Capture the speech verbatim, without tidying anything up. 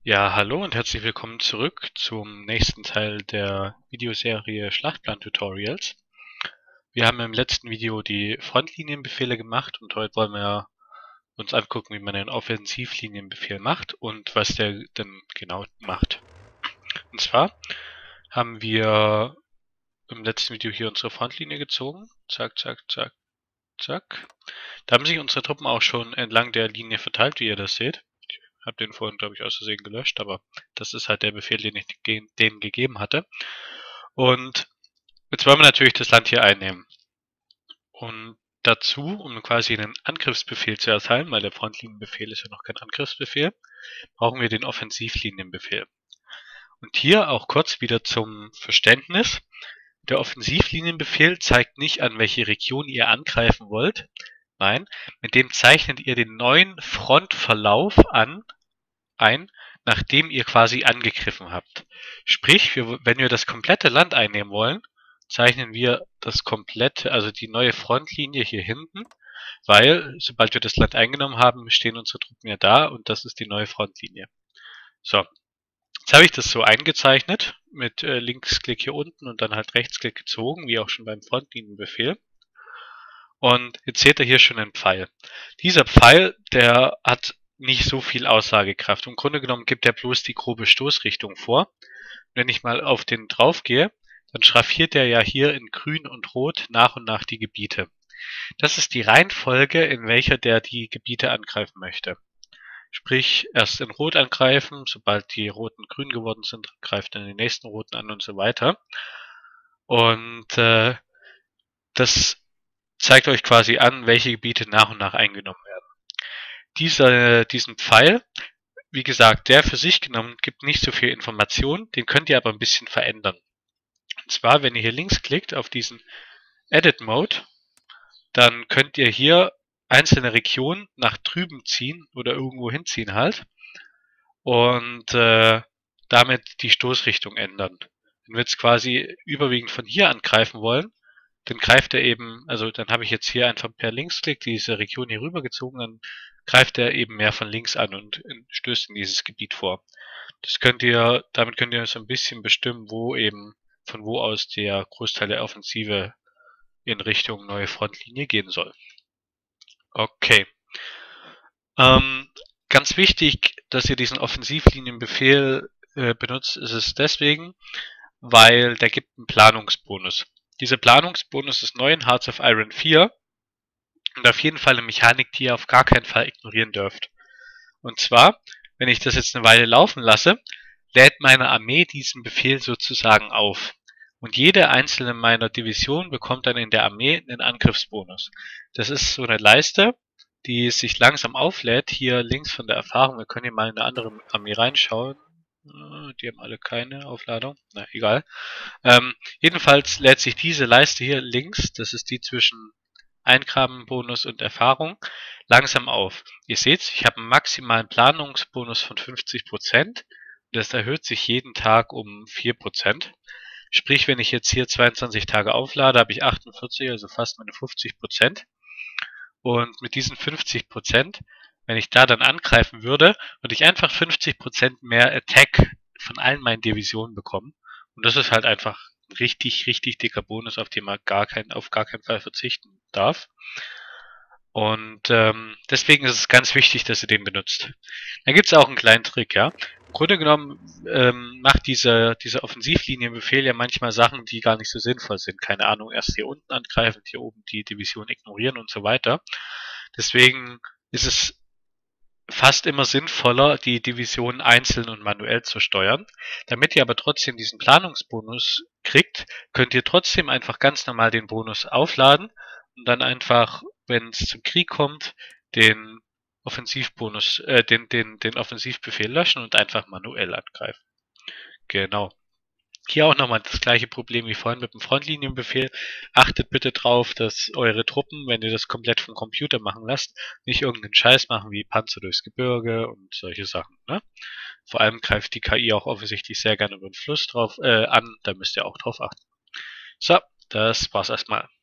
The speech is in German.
Ja, hallo und herzlich willkommen zurück zum nächsten Teil der Videoserie Schlachtplan-Tutorials. Wir haben im letzten Video die Frontlinienbefehle gemacht und heute wollen wir uns angucken, wie man einen Offensivlinienbefehl macht und was der denn genau macht. Und zwar haben wir im letzten Video hier unsere Frontlinie gezogen. Zack, zack, zack, zack. Da haben sich unsere Truppen auch schon entlang der Linie verteilt, wie ihr das seht. Ich habe den vorhin, glaube ich, aus Versehen gelöscht, aber das ist halt der Befehl, den ich denen gegeben hatte. Und jetzt wollen wir natürlich das Land hier einnehmen. Und dazu, um quasi einen Angriffsbefehl zu erteilen, weil der Frontlinienbefehl ist ja noch kein Angriffsbefehl, brauchen wir den Offensivlinienbefehl. Und hier auch kurz wieder zum Verständnis. Der Offensivlinienbefehl zeigt nicht an, welche Region ihr angreifen wollt. Nein, mit dem zeichnet ihr den neuen Frontverlauf an, ein, nachdem ihr quasi angegriffen habt. Sprich, wir, wenn wir das komplette Land einnehmen wollen, zeichnen wir das komplette, also die neue Frontlinie hier hinten, weil sobald wir das Land eingenommen haben, stehen unsere Truppen ja da und das ist die neue Frontlinie. So, jetzt habe ich das so eingezeichnet mit äh, Linksklick hier unten und dann halt Rechtsklick gezogen, wie auch schon beim Frontlinienbefehl. Und jetzt seht ihr hier schon einen Pfeil. Dieser Pfeil, der hat nicht so viel Aussagekraft. Im Grunde genommen gibt er bloß die grobe Stoßrichtung vor. Wenn ich mal auf den drauf gehe, dann schraffiert er ja hier in grün und rot nach und nach die Gebiete. Das ist die Reihenfolge, in welcher der die Gebiete angreifen möchte. Sprich, erst in rot angreifen, sobald die roten grün geworden sind, greift dann die nächsten roten an und so weiter. Und äh, das zeigt euch quasi an, welche Gebiete nach und nach eingenommen werden. Dieser, diesen Pfeil, wie gesagt, der für sich genommen gibt nicht so viel Information, den könnt ihr aber ein bisschen verändern. Und zwar, wenn ihr hier links klickt auf diesen Edit Mode, dann könnt ihr hier einzelne Regionen nach drüben ziehen oder irgendwo hinziehen halt und äh, damit die Stoßrichtung ändern. Wenn wir jetzt quasi überwiegend von hier angreifen wollen, dann greift er eben, also dann habe ich jetzt hier einfach per Linksklick diese Region hier rübergezogen, dann greift er eben mehr von links an und stößt in dieses Gebiet vor. Das könnt ihr, damit könnt ihr so ein bisschen bestimmen, wo eben, von wo aus der Großteil der Offensive in Richtung neue Frontlinie gehen soll. Okay. Ähm, ganz wichtig, dass ihr diesen Offensivlinienbefehl äh, benutzt, ist es deswegen, weil der gibt einen Planungsbonus. Dieser Planungsbonus ist neu in Hearts of Iron vier und auf jeden Fall eine Mechanik, die ihr auf gar keinen Fall ignorieren dürft. Und zwar, wenn ich das jetzt eine Weile laufen lasse, lädt meine Armee diesen Befehl sozusagen auf. Und jede einzelne meiner Divisionen bekommt dann in der Armee einen Angriffsbonus. Das ist so eine Leiste, die sich langsam auflädt. Hier links von der Erfahrung, wir können hier mal in eine andere Armee reinschauen. Die haben alle keine Aufladung. Na, egal. Ähm, jedenfalls lädt sich diese Leiste hier links, das ist die zwischen Eingrabenbonus und Erfahrung, langsam auf. Ihr seht, ich habe einen maximalen Planungsbonus von fünfzig Prozent. Das erhöht sich jeden Tag um vier Prozent. Sprich, wenn ich jetzt hier zweiundzwanzig Tage auflade, habe ich achtundvierzig, also fast meine fünfzig Prozent. Und mit diesen fünfzig Prozent, wenn ich da dann angreifen würde, würde ich einfach fünfzig Prozent mehr Attack von allen meinen Divisionen bekommen. Und das ist halt einfach ein richtig, richtig dicker Bonus, auf den man gar kein, auf gar keinen Fall verzichten darf. Und ähm, deswegen ist es ganz wichtig, dass ihr den benutzt. Da gibt es auch einen kleinen Trick, ja. Im Grunde genommen ähm, macht dieser, dieser Offensivlinienbefehl ja manchmal Sachen, die gar nicht so sinnvoll sind. Keine Ahnung, erst hier unten angreifen, hier oben die Division ignorieren und so weiter. Deswegen ist es fast immer sinnvoller, die Divisionen einzeln und manuell zu steuern. Damit ihr aber trotzdem diesen Planungsbonus kriegt, könnt ihr trotzdem einfach ganz normal den Bonus aufladen und dann einfach, wenn es zum Krieg kommt, den Offensivbonus, äh, den, den, den Offensivbefehl löschen und einfach manuell angreifen. Genau. Hier auch nochmal das gleiche Problem wie vorhin mit dem Frontlinienbefehl. Achtet bitte drauf, dass eure Truppen, wenn ihr das komplett vom Computer machen lasst, nicht irgendeinen Scheiß machen wie Panzer durchs Gebirge und solche Sachen. Ne? Vor allem greift die K I auch offensichtlich sehr gerne über den Fluss drauf äh, an, da müsst ihr auch drauf achten. So, das war's erstmal.